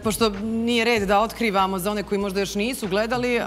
pošto nije red da otkrivamo za one koji možda još nisu gledali,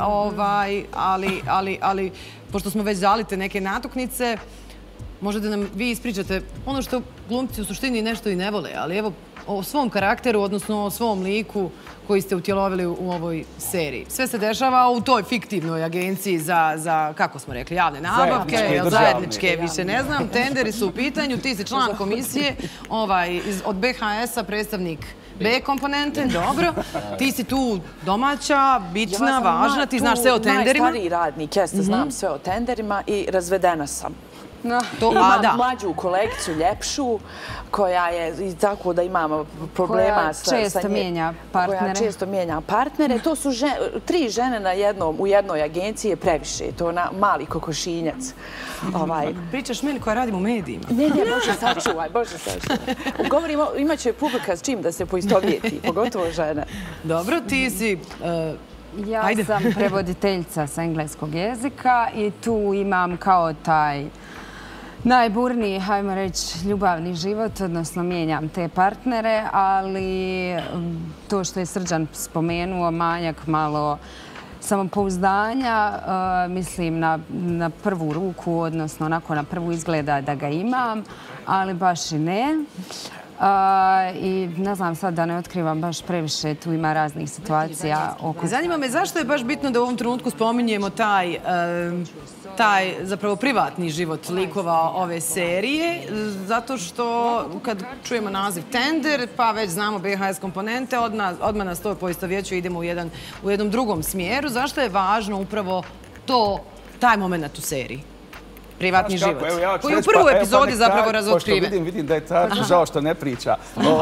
ali pošto smo već dali te neke natuknice, možda da nam vi ispričate ono što glumci u suštini nešto i ne vole, ali evo o svom karakteru, odnosno o svom liku koji ste utjelovili u ovoj seriji. Sve se dešava u toj fiktivnoj agenciji za kako smo rekli, javne nabavke, zajedničke, više ne znam, tenderi su u pitanju, ti si član komisije, od BHS-a, predstavnik B komponente, dobro. Ti si tu domaća, bitna, važna, ti znaš sve o tenderima. Najstariji radnik, jeste, znam sve o tenderima i razvedena sam. Imam mlađu kolegicu, ljepšu, koja je tako da imamo problema sa koja često mijenja partnere. Koja često mijenja partnere. To su 3 žene u jednoj agenciji je previše. To je mali kokošinjac. Pričaš meni koja radim u medijima. Ne, Bože sačuvaj, Bože sačuvaj. Govorimo, imaće publika s čim da se poistovjeti, pogotovo žene. Dobro, ti si... Ja sam prevoditeljica sa engleskog jezika i tu imam kao taj najburniji, hajmo reći, ljubavni život, odnosno mijenjam te partnere, ali to što je Srđan spomenuo, manjak malo samopouzdanja, mislim na prvu ruku, odnosno onako na prvu izgleda da ga imam, ali baš i ne. I ne znam sad da ne otkrivam baš previše, tu ima raznih situacija. Zanima me zašto je baš bitno da u ovom trenutku spominjemo taj zapravo privatni život likova ove serije, zato što kad čujemo naziv tender, pa već znamo BHS komponente, odmah nas to poistovjećuje, idemo u jednom drugom smjeru. Zašto je važno upravo taj moment u seriji? Privatni život. Koji u prvoj epizodi zapravo razotkriven. Pošto vidim da je Tarču žao što ne priča.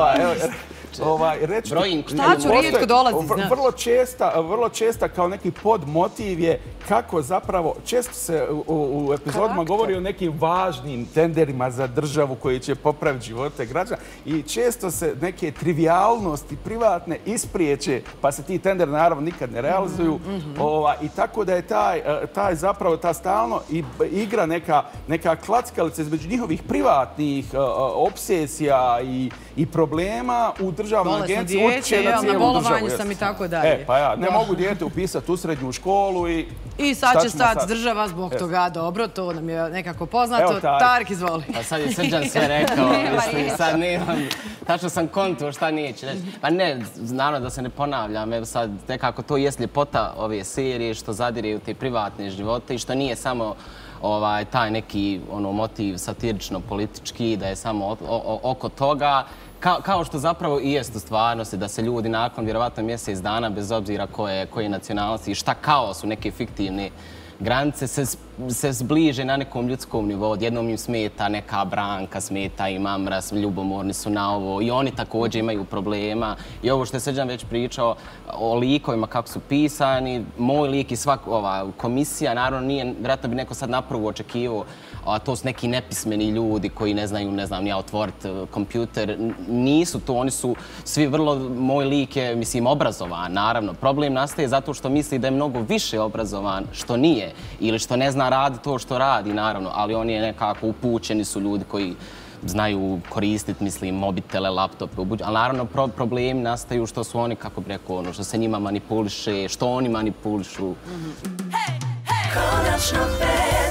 Taču rijetko dolazi, znaš. Vrlo česta kao neki podmotiv je kako zapravo, često se u epizodima govori o nekim važnim tenderima za državu koji će popraviti živote građana i često se neke trivialnosti privatne ispriječe, pa se ti tenderi naravno nikad ne realizuju. I tako da je taj zapravo, ta stalno igra neka klackalica između njihovih privatnih obsesija i problema u državnoj agenciji utječe na cijelu državu. Na bolovanju sam i tako dalje. Pa ja, ne mogu dijete upisati u srednju školu i sad će stati država zbog toga, dobro, to nam je nekako poznato. Tark, izvoli. Pa sad je Srđan sve rekao, mislim, sad nemam, tačno sam kontuo šta neće reći. Pa ne, naravno da se ne ponavljam, evo sad nekako to jest ljepota ove serije što zadire u te privatne živote i što nije samo taj neki motiv satirično-politički, da je samo oko toga. Kao što zapravo i jest u stvarnosti da se ljudi nakon vjerovatno mjesec dana, bez obzira koje nacionalnosti i šta kao su neke fiktivne granice, se zbliže na nekom ljudskom nivou. Jednom im smeta neka Branka, smeta im Amras, ljubomorni su na ovo i oni također imaju problema. I ovo što je Srđan već pričao o likovima kako su pisani, moj lik i svaka komisija, naravno nije, vjerojatno bi neko sad napravo očekivao, a to su neki nepismeni ljudi koji ne znaju, ne znam, ja otvoriti kompjuter. Nisu to, oni su svi vrlo, moj lik je, mislim, obrazovan, naravno. Problem nastaje zato što misli da je mnogo više obrazovan, što nije, ili što ne zna radi to što radi, naravno, ali oni je nekako upućeni su ljudi koji znaju koristiti, mislim, mobitele, laptope, ali naravno problemi nastaju što su oni, kako bi rekao, što se njima manipuliše, što oni manipulišu. Konačno